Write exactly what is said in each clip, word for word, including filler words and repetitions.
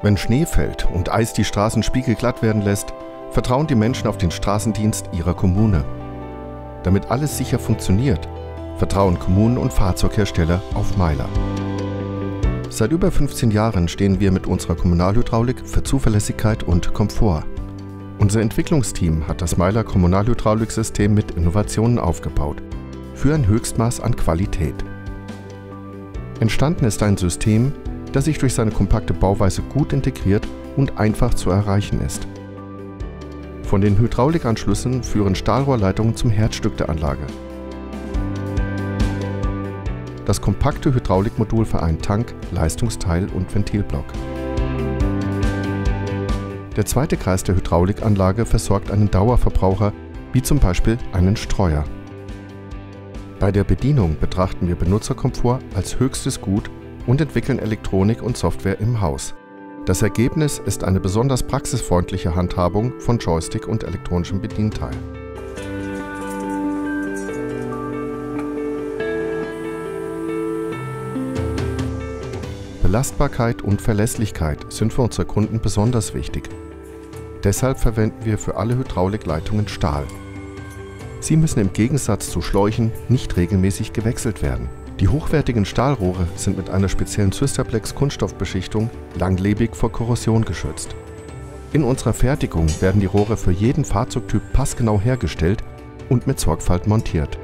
Wenn Schnee fällt und Eis die Straßen spiegelglatt werden lässt, vertrauen die Menschen auf den Straßendienst ihrer Kommune. Damit alles sicher funktioniert, vertrauen Kommunen und Fahrzeughersteller auf Myler. Seit über fünfzehn Jahren stehen wir mit unserer Kommunalhydraulik für Zuverlässigkeit und Komfort. Unser Entwicklungsteam hat das Myler Kommunalhydrauliksystem mit Innovationen aufgebaut, für ein Höchstmaß an Qualität. Entstanden ist ein System, das sich durch seine kompakte Bauweise gut integriert und einfach zu erreichen ist. Von den Hydraulikanschlüssen führen Stahlrohrleitungen zum Herzstück der Anlage. Das kompakte Hydraulikmodul vereint Tank, Leistungsteil und Ventilblock. Der zweite Kreis der Hydraulikanlage versorgt einen Dauerverbraucher, wie zum Beispiel einen Streuer. Bei der Bedienung betrachten wir Benutzerkomfort als höchstes Gut und entwickeln Elektronik und Software im Haus. Das Ergebnis ist eine besonders praxisfreundliche Handhabung von Joystick und elektronischem Bedienteil. Belastbarkeit und Verlässlichkeit sind für unsere Kunden besonders wichtig. Deshalb verwenden wir für alle Hydraulikleitungen Stahl. Sie müssen im Gegensatz zu Schläuchen nicht regelmäßig gewechselt werden. Die hochwertigen Stahlrohre sind mit einer speziellen Cysterplex-Kunststoffbeschichtung langlebig vor Korrosion geschützt. In unserer Fertigung werden die Rohre für jeden Fahrzeugtyp passgenau hergestellt und mit Sorgfalt montiert.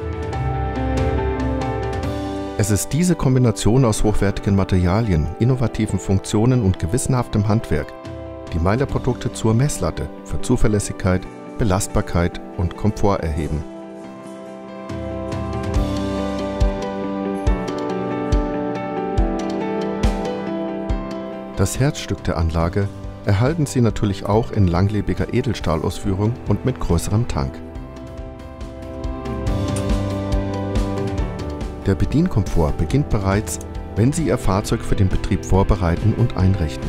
Es ist diese Kombination aus hochwertigen Materialien, innovativen Funktionen und gewissenhaftem Handwerk, die Myler-Produkte zur Messlatte für Zuverlässigkeit, Belastbarkeit und Komfort erheben. Das Herzstück der Anlage erhalten Sie natürlich auch in langlebiger Edelstahlausführung und mit größerem Tank. Der Bedienkomfort beginnt bereits, wenn Sie Ihr Fahrzeug für den Betrieb vorbereiten und einrichten.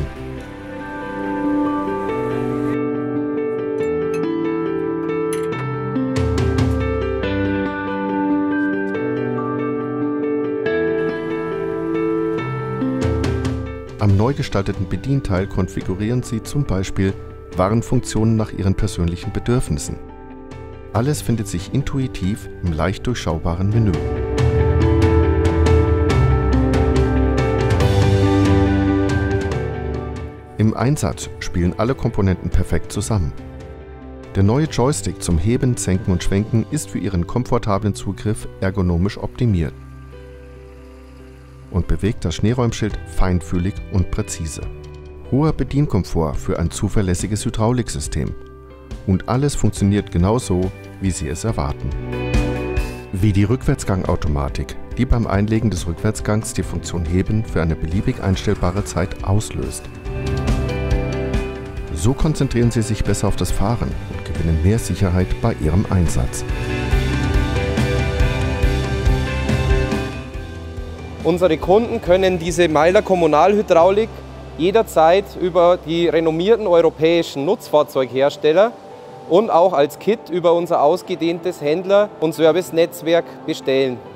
Am neu gestalteten Bedienteil konfigurieren Sie zum Beispiel Warnfunktionen nach Ihren persönlichen Bedürfnissen. Alles findet sich intuitiv im leicht durchschaubaren Menü. Im Einsatz spielen alle Komponenten perfekt zusammen. Der neue Joystick zum Heben, Senken und Schwenken ist für Ihren komfortablen Zugriff ergonomisch optimiert und bewegt das Schneeräumschild feinfühlig und präzise. Hoher Bedienkomfort für ein zuverlässiges Hydrauliksystem. Und alles funktioniert genauso, wie Sie es erwarten. Wie die Rückwärtsgangautomatik, die beim Einlegen des Rückwärtsgangs die Funktion Heben für eine beliebig einstellbare Zeit auslöst. So konzentrieren Sie sich besser auf das Fahren und gewinnen mehr Sicherheit bei Ihrem Einsatz. Unsere Kunden können diese Myler Kommunalhydraulik jederzeit über die renommierten europäischen Nutzfahrzeughersteller und auch als Kit über unser ausgedehntes Händler- und Servicenetzwerk bestellen.